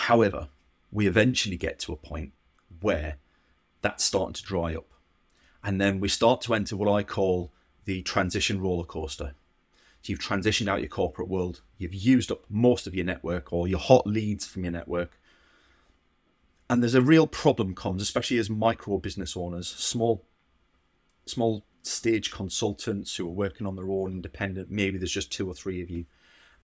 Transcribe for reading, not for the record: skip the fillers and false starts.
However, we eventually get to a point where that's starting to dry up. And then we start to enter what I call the transition roller coaster. So you've transitioned out your corporate world. You've used up most of your network or your hot leads from your network. And there's a real problem comes, especially as micro business owners, small stage consultants who are working on their own independent. Maybe there's just 2 or 3 of you.